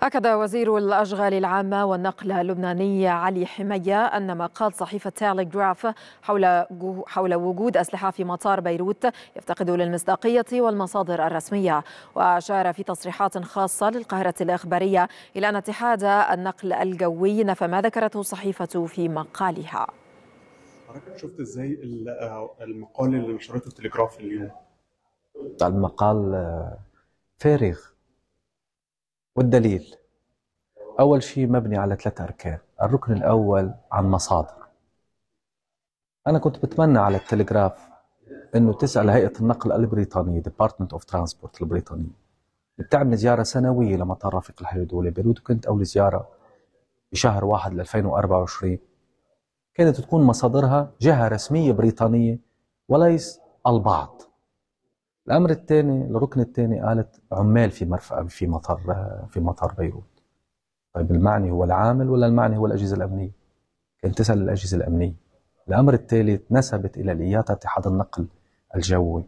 أكد وزير الأشغال العامة والنقل اللبناني علي حمية أن ما قال صحيفة تيليغراف حول وجود أسلحة في مطار بيروت يفتقد للمصداقية والمصادر الرسمية. وأشار في تصريحات خاصة للقاهرة الإخبارية إلى أن اتحاد النقل الجوي نفى ما ذكرته الصحيفة في مقالها. حضرتك شفت ازاي المقال اللي نشرته التليجراف اليوم؟ المقال فارغ، والدليل أول شيء مبني على 3 أركان. الركن الأول عن مصادر. أنا كنت بتمنى على التليجراف إنه تسأل هيئة النقل البريطانية Department of Transport البريطانية، بتعمل زيارة سنوية لمطار رفيق الحريري الدولي بيروت، وكنت أول زيارة بشهر 1 2024 كانت تكون مصادرها جهة رسمية بريطانية وليس البعض. الأمر الثاني، الركن الثاني، قالت عمال في مرفأ في مطار بيروت. طيب المعني هو العامل ولا المعني هو الأجهزة الأمنية؟ كانت تسأل الأجهزة الأمنية. الأمر الثالث، نسبت إلى الإياتا اتحاد النقل الجوي.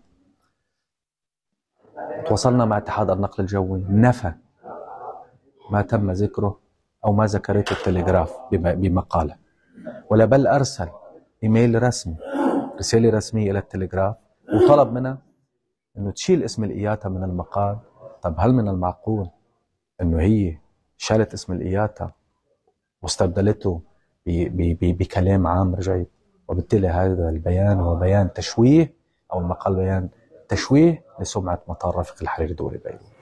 تواصلنا مع اتحاد النقل الجوي، نفى ما تم ذكره أو ما ذكرته التليجراف بمقاله، ولا بل أرسل إيميل رسمي، رسالة رسمية إلى التليجراف، وطلب منها إنه تشيل اسم الإياتا من المقال. طب هل من المعقول إنه هي شالت اسم الإياتا واستبدلته بكلام عام رجعي؟ وبالتالي هذا البيان هو بيان تشويه، أو المقال بيان تشويه لسمعة مطار رفيق الحريري الدولي بيروت.